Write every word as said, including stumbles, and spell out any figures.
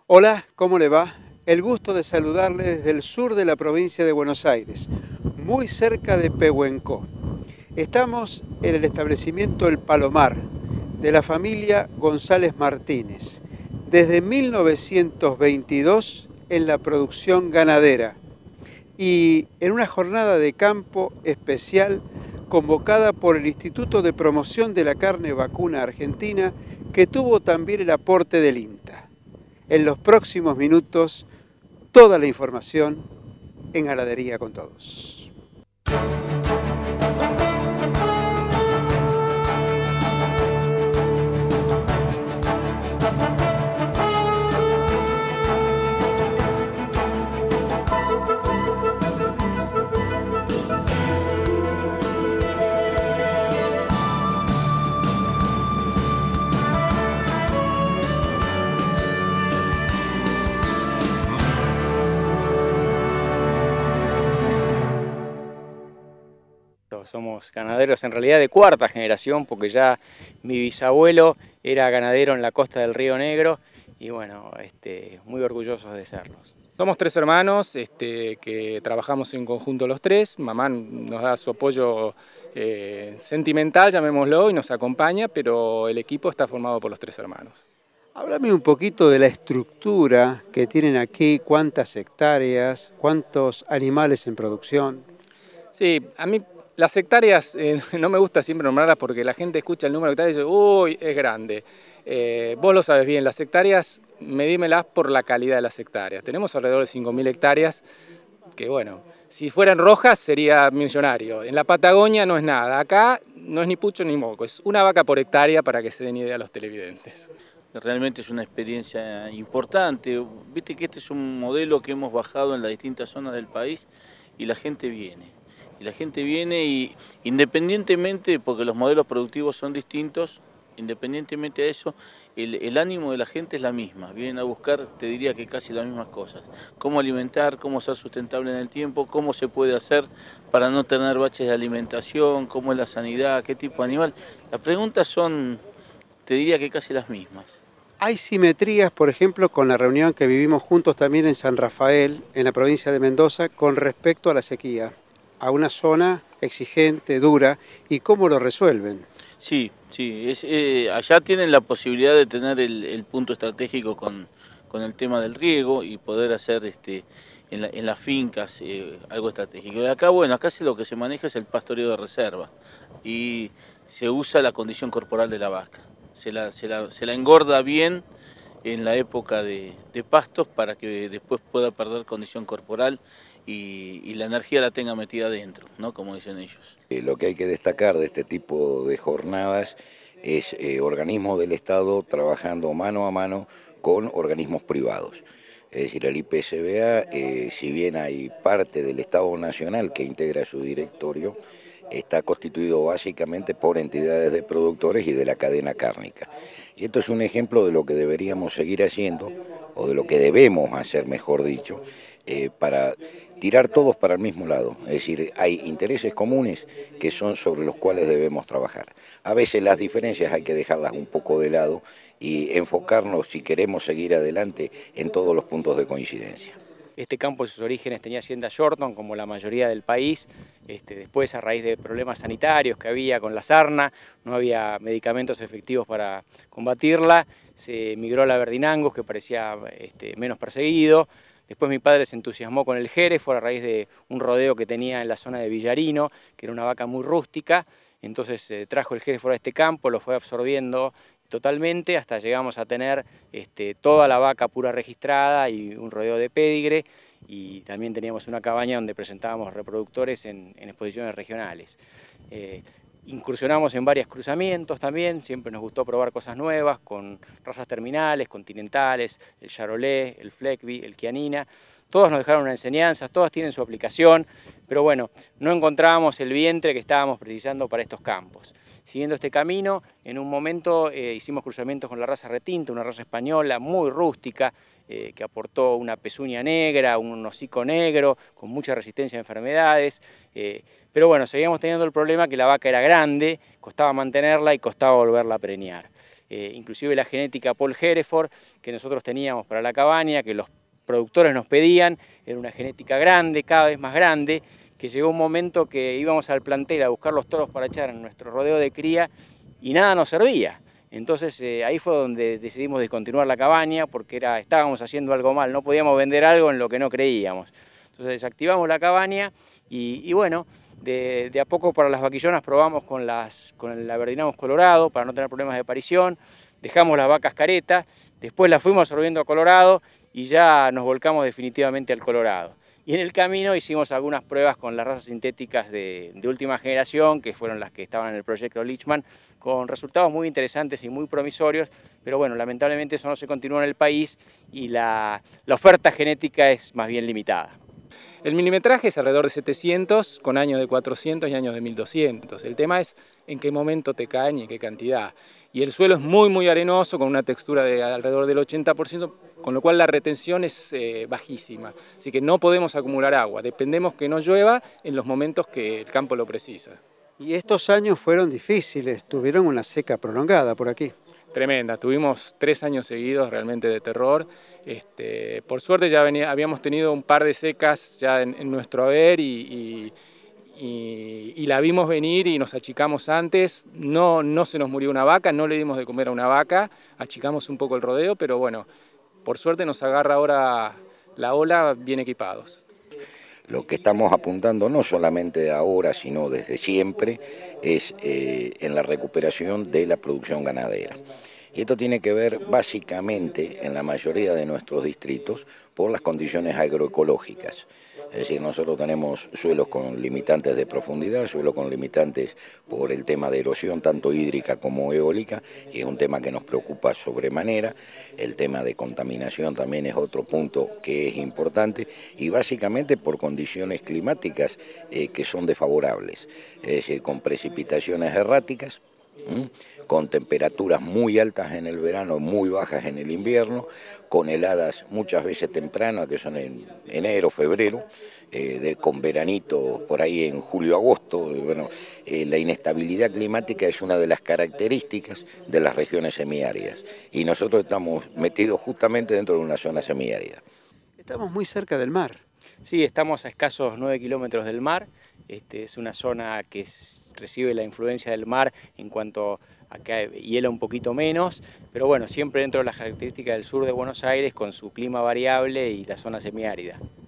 Hola, ¿cómo le va? El gusto de saludarle desde el sur de la provincia de Buenos Aires, muy cerca de Pehuenco. Estamos en el establecimiento El Palomar, de la familia González Martínez, desde mil novecientos veintidós en la producción ganadera y en una jornada de campo especial convocada por el Instituto de Promoción de la Carne Vacuna Argentina, que tuvo también el aporte del INTA. En los próximos minutos, toda la información en Ganadería con Todos. Somos ganaderos en realidad de cuarta generación, porque ya mi bisabuelo era ganadero en la costa del Río Negro y bueno, este, muy orgullosos de serlos. Somos tres hermanos este, que trabajamos en conjunto los tres. Mamá nos da su apoyo eh, sentimental, llamémoslo, y nos acompaña, pero el equipo está formado por los tres hermanos. Háblame un poquito de la estructura que tienen aquí, cuántas hectáreas, cuántos animales en producción. Sí, a mí las hectáreas eh, no me gusta siempre nombrarlas porque la gente escucha el número de hectáreas y dice, uy, es grande. Eh, vos lo sabes bien, las hectáreas, medímelas por la calidad de las hectáreas. Tenemos alrededor de cinco mil hectáreas, que bueno, si fueran rojas sería millonario. En la Patagonia no es nada, acá no es ni pucho ni moco, es una vaca por hectárea para que se den idea a los televidentes. Realmente es una experiencia importante. Viste que este es un modelo que hemos bajado en las distintas zonas del país y la gente viene. Y la gente viene y independientemente, porque los modelos productivos son distintos, independientemente de eso, el, el ánimo de la gente es la misma. Vienen a buscar, te diría que casi las mismas cosas. Cómo alimentar, cómo ser sustentable en el tiempo, cómo se puede hacer para no tener baches de alimentación, cómo es la sanidad, qué tipo de animal. Las preguntas son, te diría que casi las mismas. Hay simetrías, por ejemplo, con la reunión que vivimos juntos también en San Rafael, en la provincia de Mendoza, con respecto a la sequía, a una zona exigente, dura, y cómo lo resuelven. Sí, sí, es, eh, allá tienen la posibilidad de tener el, el punto estratégico con, con el tema del riego y poder hacer este, en, la, en las fincas eh, algo estratégico. De acá, bueno, acá lo que se maneja es el pastoreo de reserva y se usa la condición corporal de la vaca. Se la, se la, se la engorda bien en la época de, de pastos para que después pueda perder condición corporal y, y la energía la tenga metida adentro, ¿no? Como dicen ellos. Eh, lo que hay que destacar de este tipo de jornadas es eh, organismos del Estado trabajando mano a mano con organismos privados. Es decir, el I P C B A, eh, si bien hay parte del Estado Nacional que integra su directorio, está constituido básicamente por entidades de productores y de la cadena cárnica. Y esto es un ejemplo de lo que deberíamos seguir haciendo, o de lo que debemos hacer, mejor dicho, eh, para tirar todos para el mismo lado. Es decir, hay intereses comunes que son sobre los cuales debemos trabajar. A veces las diferencias hay que dejarlas un poco de lado y enfocarnos, si queremos seguir adelante, en todos los puntos de coincidencia. Este campo en sus orígenes tenía hacienda Shorton, como la mayoría del país. Este, después, a raíz de problemas sanitarios que había con la sarna, no había medicamentos efectivos para combatirla, se migró a la Verdinangus, que parecía este, menos perseguido. Después mi padre se entusiasmó con el Hereford a raíz de un rodeo que tenía en la zona de Villarino, que era una vaca muy rústica. Entonces eh, trajo el Hereford a este campo, lo fue absorbiendo totalmente hasta llegamos a tener este, toda la vaca pura registrada y un rodeo de pedigre, y también teníamos una cabaña donde presentábamos reproductores en, en exposiciones regionales. Eh, incursionamos en varios cruzamientos también, siempre nos gustó probar cosas nuevas con razas terminales, continentales, el Charolais, el Fleckby, el Chianina. Todos nos dejaron una enseñanza, todas tienen su aplicación, pero bueno, no encontrábamos el vientre que estábamos precisando para estos campos. Siguiendo este camino, en un momento eh, hicimos cruzamientos con la raza retinta, una raza española muy rústica, eh, que aportó una pezuña negra, un hocico negro, con mucha resistencia a enfermedades. Eh, pero bueno, seguíamos teniendo el problema que la vaca era grande, costaba mantenerla y costaba volverla a preñar. eh, inclusive la genética Paul Hereford que nosotros teníamos para la cabaña, que los productores nos pedían, era una genética grande, cada vez más grande, que llegó un momento que íbamos al plantel a buscar los toros para echar en nuestro rodeo de cría y nada nos servía. Entonces eh, ahí fue donde decidimos descontinuar la cabaña porque era, estábamos haciendo algo mal, no podíamos vender algo en lo que no creíamos. Entonces desactivamos la cabaña y, y bueno, de, de a poco para las vaquillonas probamos con, las, con el Aberdeenamos Colorado para no tener problemas de aparición, dejamos las vacas caretas, después las fuimos absorbiendo a Colorado y ya nos volcamos definitivamente al Colorado. Y en el camino hicimos algunas pruebas con las razas sintéticas de, de última generación, que fueron las que estaban en el proyecto Leachman, con resultados muy interesantes y muy promisorios, pero bueno, lamentablemente eso no se continúa en el país y la, la oferta genética es más bien limitada. El milimetraje es alrededor de setecientos, con años de cuatrocientos y años de mil doscientos. El tema es en qué momento te caen y en qué cantidad. Y el suelo es muy muy arenoso, con una textura de alrededor del ochenta por ciento, con lo cual la retención es eh, bajísima. Así que no podemos acumular agua, dependemos que no llueva en los momentos que el campo lo precisa. Y estos años fueron difíciles, tuvieron una seca prolongada por aquí. Tremenda, tuvimos tres años seguidos realmente de terror. Este, por suerte ya venía, habíamos tenido un par de secas ya en, en nuestro haber y, y, y, y la vimos venir y nos achicamos antes. No, no se nos murió una vaca, no le dimos de comer a una vaca, achicamos un poco el rodeo, pero bueno, por suerte nos agarra ahora la ola bien equipados. Lo que estamos apuntando no solamente ahora, sino desde siempre, es eh, en la recuperación de la producción ganadera. Y esto tiene que ver básicamente en la mayoría de nuestros distritos por las condiciones agroecológicas. Es decir, nosotros tenemos suelos con limitantes de profundidad, suelos con limitantes por el tema de erosión, tanto hídrica como eólica, y es un tema que nos preocupa sobremanera. El tema de contaminación también es otro punto que es importante, y básicamente por condiciones climáticas eh, que son desfavorables, es decir, con precipitaciones erráticas, ¿m? Con temperaturas muy altas en el verano, muy bajas en el invierno, con heladas muchas veces tempranas, que son en enero, febrero, eh, de, con veranito por ahí en julio, agosto. Bueno, eh, la inestabilidad climática es una de las características de las regiones semiáridas y nosotros estamos metidos justamente dentro de una zona semiárida. Estamos muy cerca del mar. Sí, estamos a escasos nueve kilómetros del mar. Este, es una zona que es, recibe la influencia del mar en cuanto a que hiela un poquito menos, pero bueno, siempre dentro de las características del sur de Buenos Aires con su clima variable y la zona semiárida.